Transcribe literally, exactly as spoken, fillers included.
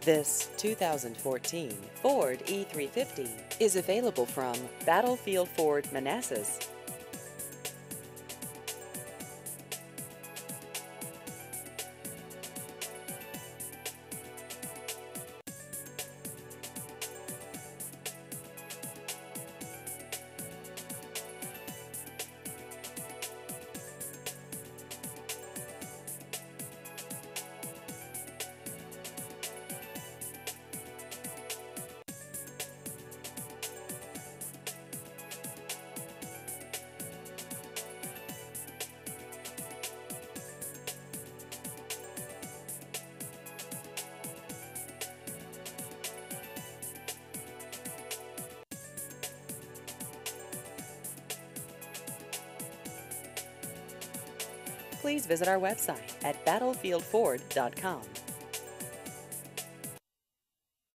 This two thousand fourteen Ford E three fifty is available from Battlefield Ford Manassas. Please visit our website at battlefield ford dot com.